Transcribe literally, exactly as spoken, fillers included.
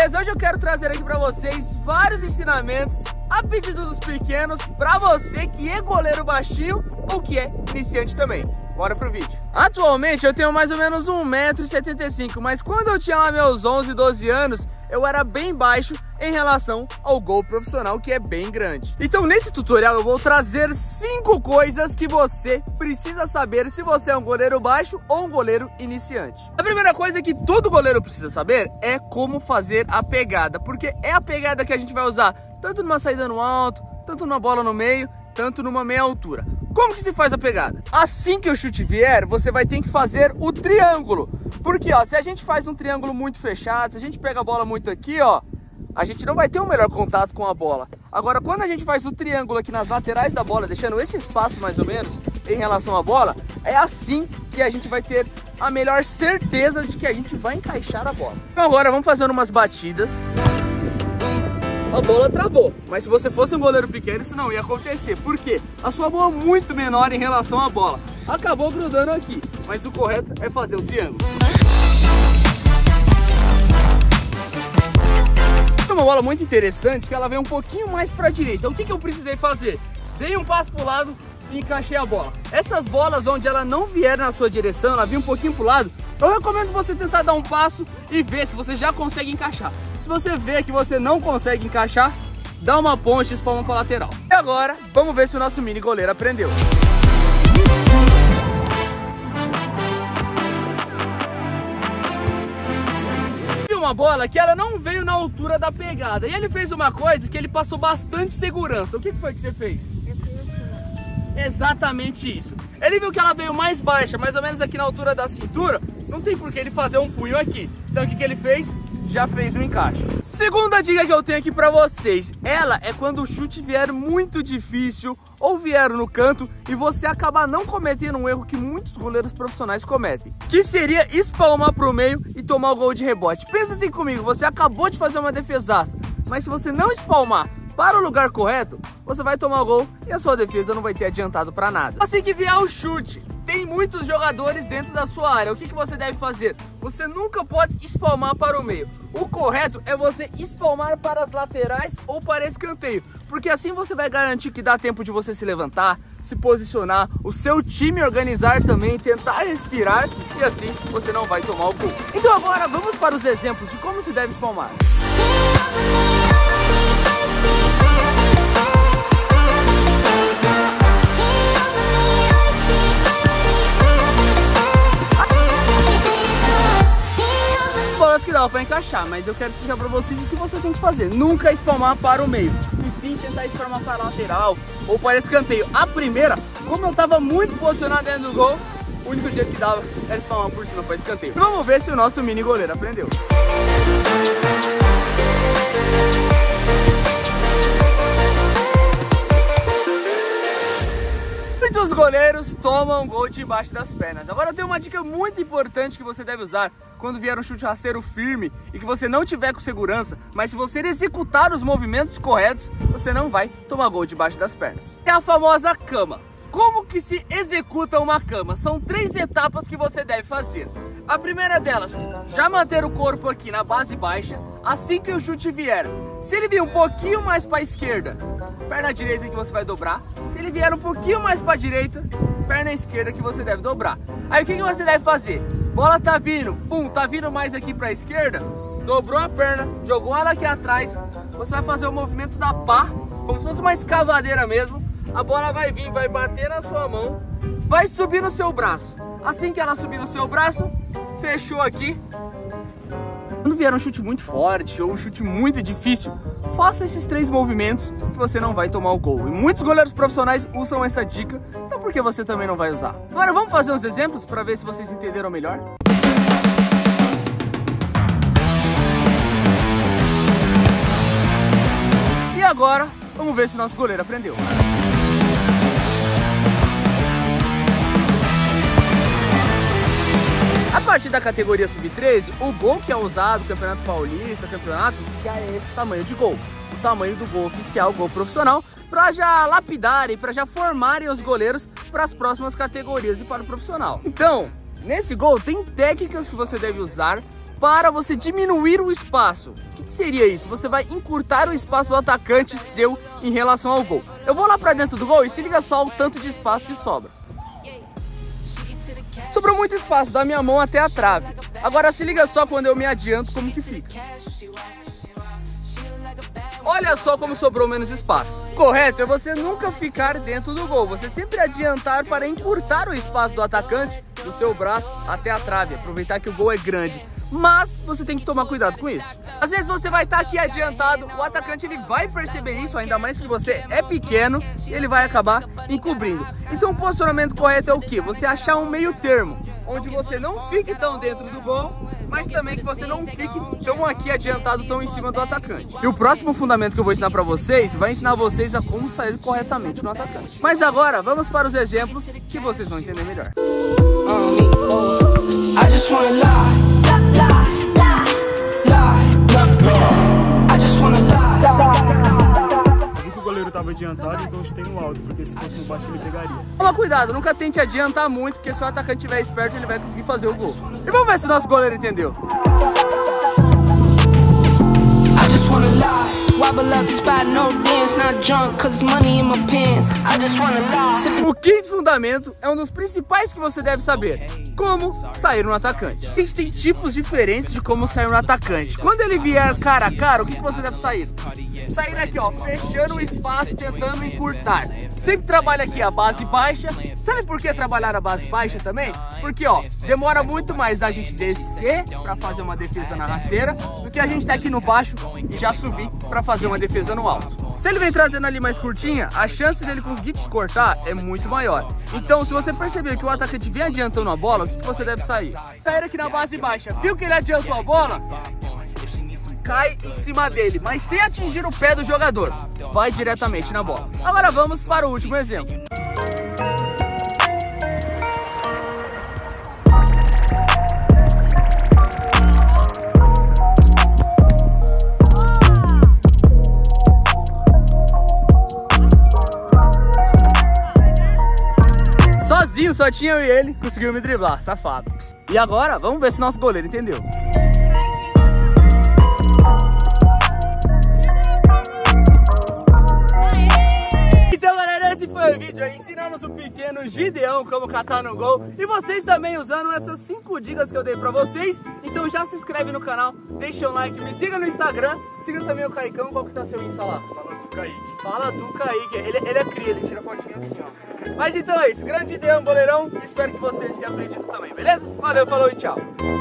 Mas hoje eu quero trazer aqui pra vocês vários ensinamentos a pedido dos pequenos pra você que é goleiro baixinho ou que é iniciante também. Bora pro vídeo. Atualmente eu tenho mais ou menos um metro e setenta e cinco, mas quando eu tinha lá meus onze, doze anos, eu era bem baixo em relação ao gol profissional, que é bem grande. Então nesse tutorial eu vou trazer cinco coisas que você precisa saber se você é um goleiro baixo ou um goleiro iniciante. A primeira coisa que todo goleiro precisa saber é como fazer a pegada, porque é a pegada que a gente vai usar tanto numa saída no alto, tanto numa bola no meio, tanto numa meia altura. Como que se faz a pegada? Assim que o chute vier, você vai ter que fazer o triângulo. Porque, ó, se a gente faz um triângulo muito fechado, se a gente pega a bola muito aqui, ó, a gente não vai ter um melhor contato com a bola. Agora, quando a gente faz o triângulo aqui nas laterais da bola, deixando esse espaço mais ou menos em relação à bola, é assim que a gente vai ter a melhor certeza de que a gente vai encaixar a bola. Então agora vamos fazendo umas batidas. A bola travou, mas se você fosse um goleiro pequeno isso não ia acontecer. Por quê? A sua mão é muito menor em relação à bola. Acabou grudando aqui, mas o correto é fazer o triângulo. É uma bola muito interessante que ela vem um pouquinho mais para a direita. O que, que eu precisei fazer? Dei um passo para o lado e encaixei a bola. Essas bolas onde ela não vier na sua direção, ela vir um pouquinho para o lado, eu recomendo você tentar dar um passo e ver se você já consegue encaixar. Se você vê que você não consegue encaixar, dá uma ponte e espalma para a lateral. E agora, vamos ver se o nosso mini goleiro aprendeu. Uma bola que ela não veio na altura da pegada. E ele fez uma coisa que ele passou bastante segurança. O que foi que você fez? Exatamente isso. Ele viu que ela veio mais baixa, mais ou menos aqui na altura da cintura. Não tem por que ele fazer um punho aqui. Então o que, que ele fez? Já fez um encaixe. Segunda dica que eu tenho aqui pra vocês. Ela é quando o chute vier muito difícil ou vier no canto e você acabar não cometendo um erro que muitos goleiros profissionais cometem, que seria espalmar pro meio e tomar o gol de rebote. Pensa assim comigo, você acabou de fazer uma defesaça, mas se você não espalmar para o lugar correto, você vai tomar o gol e a sua defesa não vai ter adiantado para nada. Assim que vier o chute, tem muitos jogadores dentro da sua área. O que, que você deve fazer? Você nunca pode espalmar para o meio. O correto é você espalmar para as laterais ou para escanteio, porque assim você vai garantir que dá tempo de você se levantar, se posicionar, o seu time organizar também, tentar respirar e assim você não vai tomar o gol. Então agora vamos para os exemplos de como se deve espalmar. Bolas que dá para encaixar, mas eu quero explicar para vocês o que você tem que fazer. Nunca espalmar para o meio, enfim, tentar espalmar para a lateral ou para escanteio. A primeira, como eu estava muito posicionado dentro do gol, o único jeito que dava era espalmar por cima para escanteio. Vamos ver se o nosso mini goleiro aprendeu. Muitos goleiros tomam gol debaixo das pernas. Agora eu tenho uma dica muito importante que você deve usar quando vier um chute rasteiro firme e que você não tiver com segurança, mas se você executar os movimentos corretos, você não vai tomar gol debaixo das pernas. É a famosa cama. Como que se executa uma cama? São três etapas que você deve fazer. A primeira delas, já manter o corpo aqui na base baixa, assim que o chute vier. Se ele vir um pouquinho mais para a esquerda, perna direita que você vai dobrar. Se ele vier um pouquinho mais para a direita, perna esquerda que você deve dobrar. Aí o que, que você deve fazer? Bola tá vindo, pum, tá vindo mais aqui para a esquerda, dobrou a perna, jogou ela aqui atrás, você vai fazer o movimento da pá, como se fosse uma escavadeira mesmo. A bola vai vir, vai bater na sua mão, vai subir no seu braço. Assim que ela subir no seu braço, fechou aqui. Quando vier um chute muito forte ou um chute muito difícil, faça esses três movimentos que você não vai tomar o gol. E muitos goleiros profissionais usam essa dica, então por que você também não vai usar? Agora vamos fazer uns exemplos para ver se vocês entenderam melhor. E agora, vamos ver se o nosso goleiro aprendeu. A partir da categoria sub treze, o gol que é usado no Campeonato Paulista, campeonato, já é esse tamanho de gol. O tamanho do gol oficial, gol profissional, para já lapidarem, para já formarem os goleiros para as próximas categorias e para o profissional. Então, nesse gol tem técnicas que você deve usar para você diminuir o espaço. O que seria isso? Você vai encurtar o espaço do atacante seu em relação ao gol. Eu vou lá pra dentro do gol e se liga só o tanto de espaço que sobra. Sobrou muito espaço da minha mão até a trave. Agora se liga só quando eu me adianto como que fica. Olha só como sobrou menos espaço. Correto é você nunca ficar dentro do gol. Você sempre adiantar para encurtar o espaço do atacante do seu braço até a trave. Aproveitar que o gol é grande. Mas você tem que tomar cuidado com isso. Às vezes você vai estar aqui adiantado, o atacante ele vai perceber isso, ainda mais que você é pequeno, e ele vai acabar encobrindo. Então o posicionamento correto é o quê? Você achar um meio termo, onde você não fique tão dentro do gol, mas também que você não fique tão aqui adiantado, tão em cima do atacante. E o próximo fundamento que eu vou ensinar pra vocês, vai ensinar vocês a como sair corretamente no atacante. Mas agora, vamos para os exemplos que vocês vão entender melhor. I just wanna lie. Eu vi que o goleiro tava adiantado, então eu chutei no alto, porque se fosse no baixo ele pegaria. Toma cuidado, nunca tente adiantar muito, porque se o atacante estiver esperto, ele vai conseguir fazer o gol. E vamos ver se o nosso goleiro entendeu. O quinto fundamento é um dos principais que você deve saber: como sair no atacante. A gente tem tipos diferentes de como sair no atacante. Quando ele vier cara a cara, o que você deve sair? Sair aqui, ó, fechando o espaço, tentando encurtar. Sempre trabalha aqui a base baixa. Sabe por que trabalhar a base baixa também? Porque, ó, demora muito mais da gente descer pra fazer uma defesa na rasteira do que a gente tá aqui no baixo e já subir pra fazer uma defesa no alto. Se ele vem trazendo ali mais curtinha, a chance dele conseguir te cortar é muito maior. Então, se você perceber que o atacante vem adiantando a bola, o que você deve sair? Sair aqui na base baixa. Viu que ele adiantou a bola? Cai em cima dele, mas sem atingir o pé do jogador. Vai diretamente na bola. Agora vamos para o último exemplo. Sozinho, só tinha eu e ele, conseguiu me driblar, safado. E agora, vamos ver se nosso goleiro entendeu. Então galera, esse foi o vídeo aí, ensinamos o pequeno Gideão como catar no gol. E vocês também usando essas cinco dicas que eu dei pra vocês. Então já se inscreve no canal, deixa um like, me siga no Instagram. Siga também o Caicão, qual que tá seu Insta lá? Fala tu, Kaique. Fala tu, Kaique, ele, ele é cria, ele tira fotinha assim, ó. Mas então é isso, grande Gideão, goleirão, espero que você tenha aprendido também, beleza? Valeu, falou e tchau.